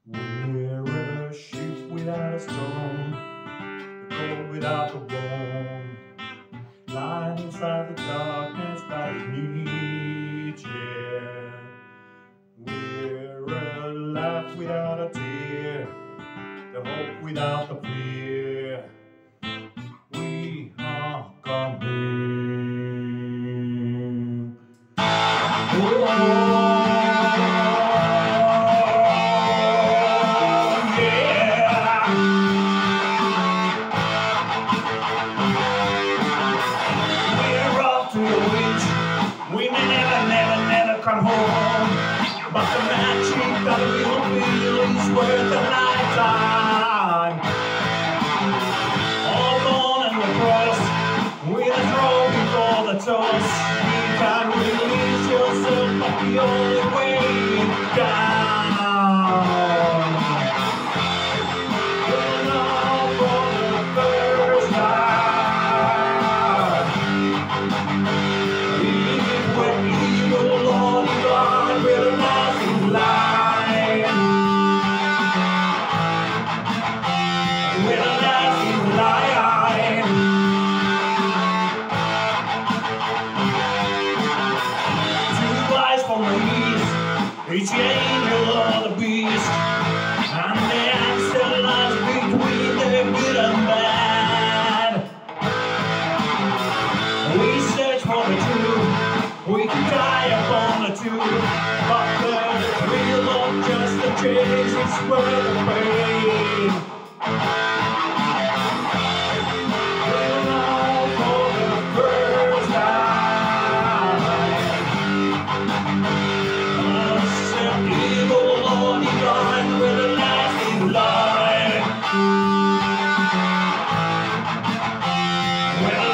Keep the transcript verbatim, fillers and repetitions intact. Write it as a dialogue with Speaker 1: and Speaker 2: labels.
Speaker 1: We're a ship without a storm, a cold without a bone, lying inside the darkness that it needs, yeah. We're a laugh without a tear, the hope without the fear. We are coming. Oh, we may never, never, never come home, but the magic that we'll feel is worth a lifetime. All gone and the cross, with a throw before the toss. You can release yourself, but the only way down. You're not for the first time. When evil Lord God with a lasting light, with a lasting light, two eyes for the east, each angel or the beast, and the answer lies between the good and bad. We search for the truth. We can die upon the tube, but the real love, just the chase, is worth the pain. We're all for the first time. Us an evil Lord divine with a lasting light. With a